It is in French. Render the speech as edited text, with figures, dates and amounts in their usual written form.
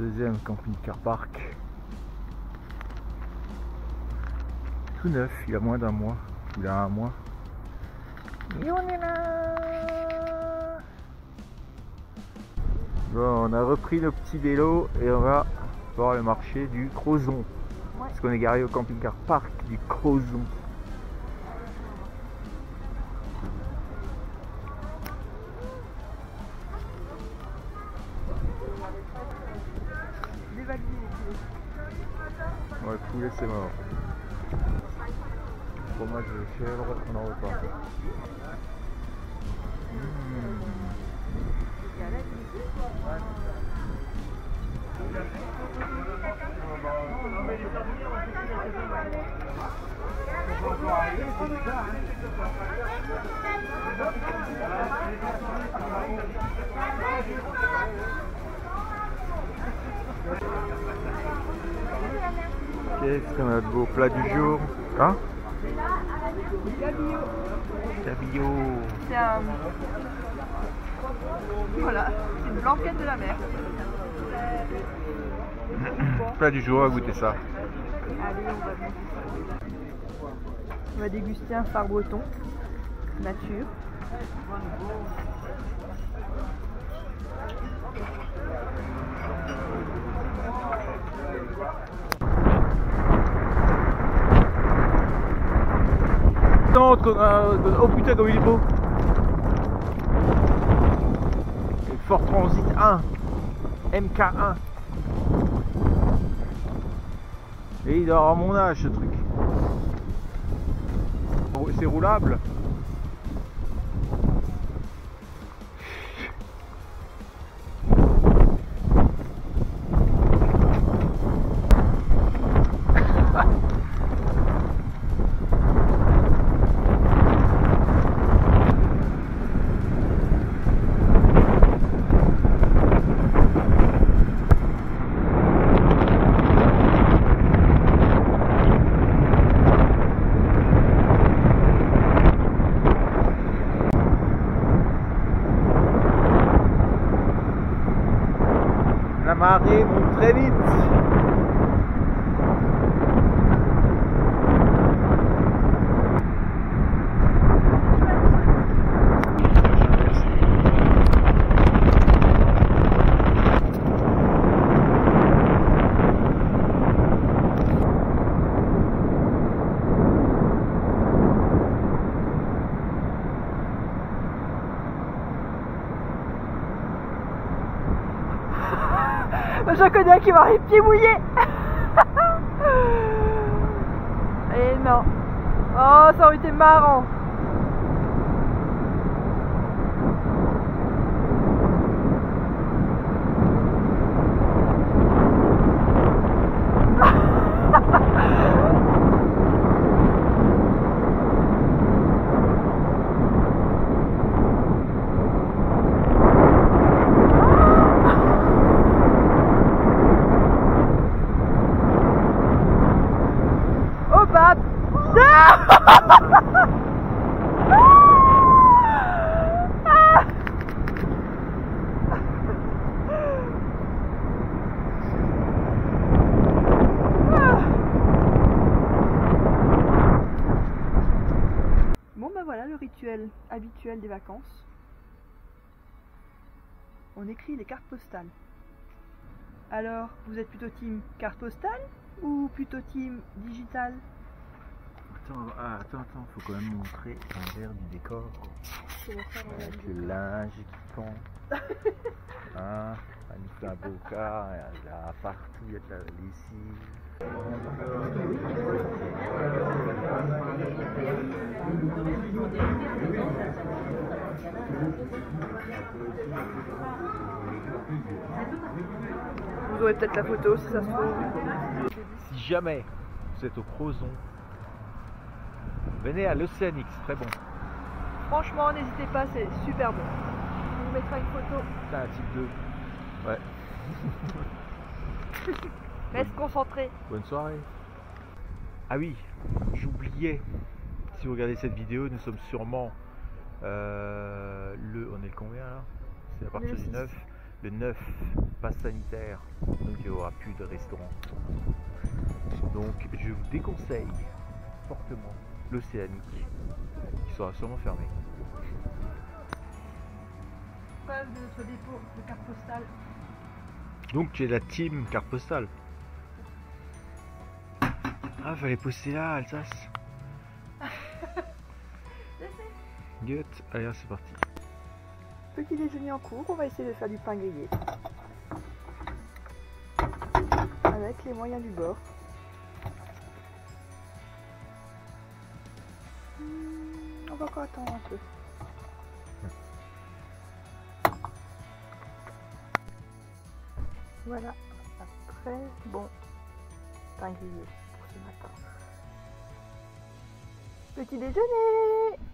Deuxième camping-car park. Tout neuf, il y a moins d'un mois. Il y a un mois. Et on est là. Bon, on a repris nos petits vélos et on va voir le marché du Crozon. Ouais. Parce qu'on est garé au camping-car park du Crozon. Ouais, poulet c'est mort. Fromage de chèvre, on n'en veut pas. Qu'est-ce qu'on a de beau plat du jour? Hein? Cabillaud. Cabillaud. C'est un... Voilà, c'est une blanquette de la mer. Plat du jour, on va goûter ça. Allez, on va déguster un phare breton, nature. Oh putain comme il est beau. Fort Transit 1 MK1. Et il doit avoir mon âge ce truc. C'est roulable. La marée monte très vite. J'en connais un qui va avoir les pieds mouillés. Et non. Oh, ça aurait été marrant. Bon ben voilà le rituel habituel des vacances. On écrit les cartes postales. Alors, vous êtes plutôt team carte postale ou plutôt team digital? Attends, faut quand même montrer l'envers du décor. Avec le linge qui pend. Hein, il nous fait un beau cas, là partout il y a de la lessive. Vous aurez peut-être la photo si ça se trouve. Si jamais vous êtes au Crozon, venez à l'Océanique, c'est très bon. Franchement, n'hésitez pas, c'est super bon. On vous mettra une photo. C'est un type 2. Ouais. Reste concentré. Bonne soirée. Ah oui, j'oubliais. Si vous regardez cette vidéo, nous sommes sûrement on est le combien là? C'est à partir du 9. le 9, passe sanitaire, donc il n'y aura plus de restaurant. Donc je vous déconseille fortement l'Océanique, qui sera sûrement fermé. Preuve de notre dépôt de carte postale. Donc tu es la team carte postale. Ah, fallait poster là, Alsace. Gut, allez, c'est parti. Petit déjeuner en cours, on va essayer de faire du pain grillé. Avec les moyens du bord. On va encore attendre un peu. Voilà, un très bon pain grillé pour ce matin. Petit déjeuner!